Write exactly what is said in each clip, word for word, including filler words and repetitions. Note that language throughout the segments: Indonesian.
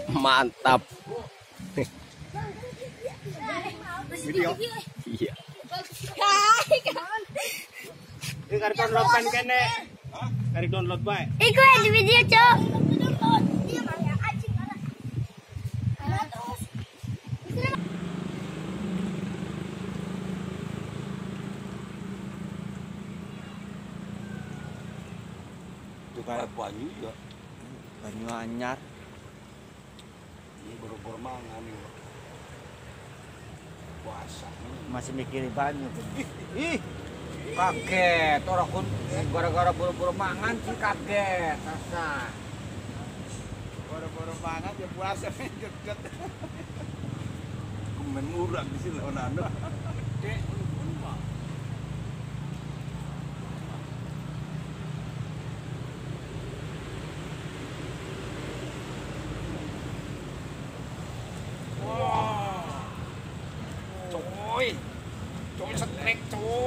Mantap. Video. Iya. Ini kari download kan kene. Kari download bae. Iku di video, Cok. Itu kayak banyu ya. Banyu anyar. Ini baru-baru mangan ini. Puasa. Masih mikirin banyu. Ih, kaget orang kun gara-gara buru-buru mangan sih kaget rasa. Buru-buru mangan ya puasa deket. Kemen murah di sini onano. Dek, Trời Trời sạch rẹt trời.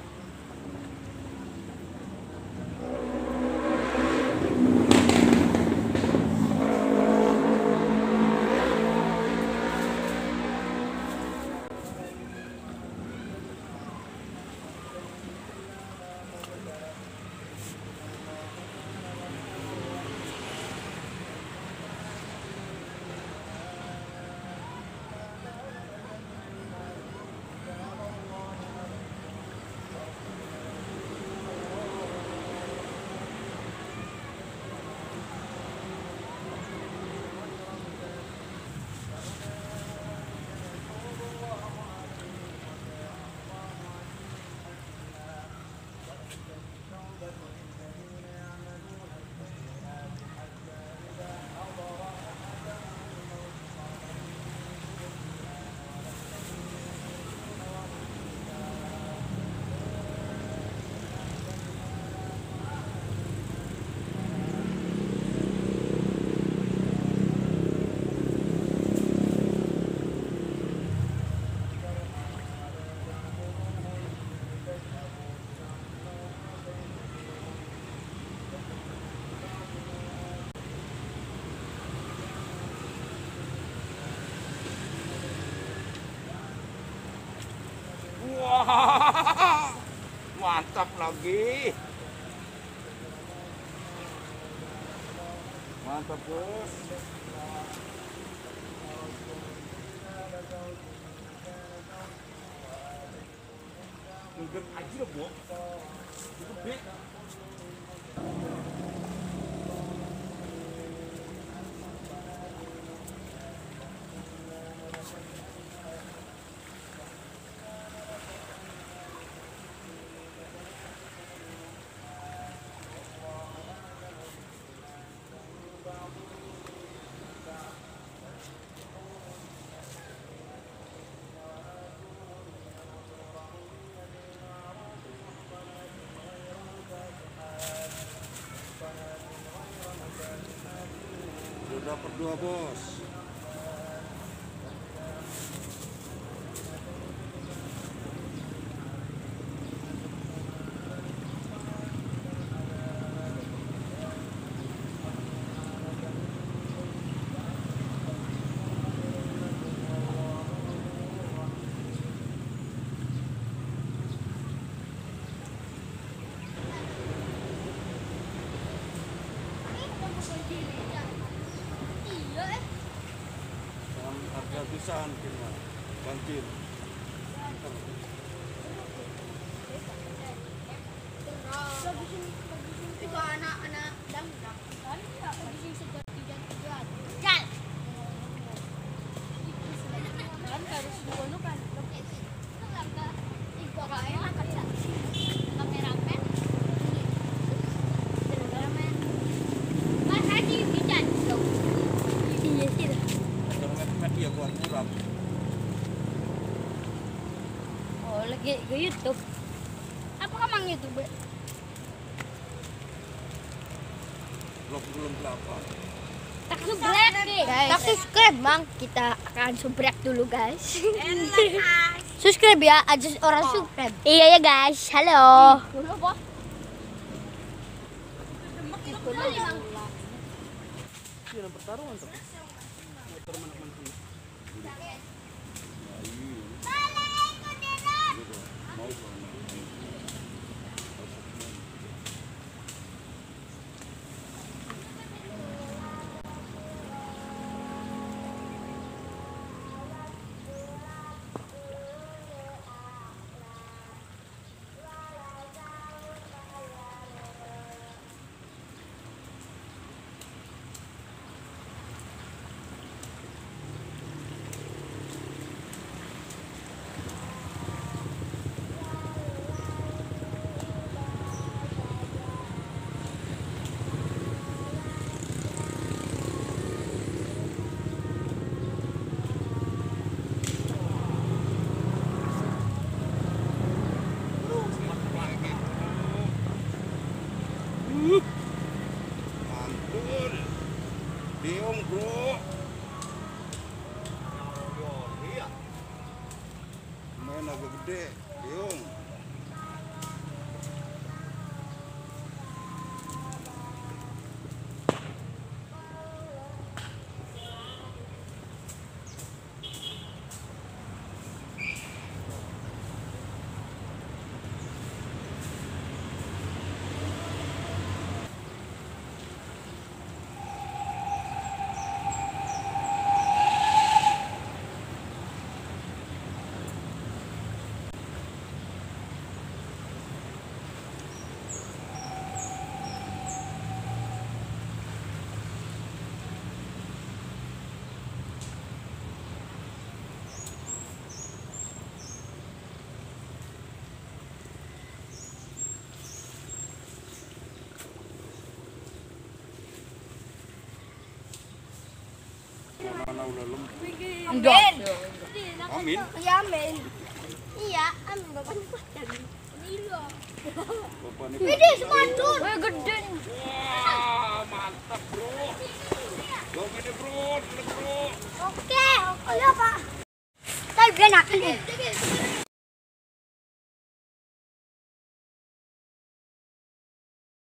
Wah, mantap lagi. Mantap, Bos. Mungkin aja loh, Bu. Gede. Dapat dua, Bos. Pisan kena banjir. Itu anak-anak dangdang kan habisin seperti jalan. Jal. Kan harus dibunuh kan. Itu enggak ibu kayak angkat kameramen. Kameramen. Mas Haji bijan dong. Iya sih. Media gua muram. Oh, lagi ke YouTube. Apa emang YouTube? Belum belum berapa. Tak subrek guys. Tak subscribe, Mang. Kita akan subrek dulu, guys. Subscribe ya, aja orang oh. subscribe. Iya ya, guys. Halo. Dulu, Bos. Ini pertarungan tuh. Mantul. Diung, bro. Iya. Main agak gede, diung. Mana udah lem. Enggak. Amin. Iya, amin. Iya, amin bapaknya kuat. Bapak ini. Ini semantul. Wah, gede. Wah, mantap, bro. Bawa gede, bro. Dulu, bro. Oke, oke ya, Pak. Tapi enak.